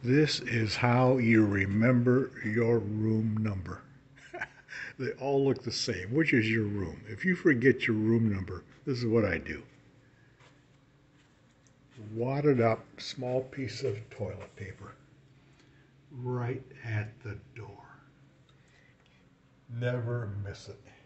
This is how you remember your room number. They all look the same. Which is your room? If you forget your room number, this is what I do. Wadded up small piece of toilet paper right at the door. Never miss it.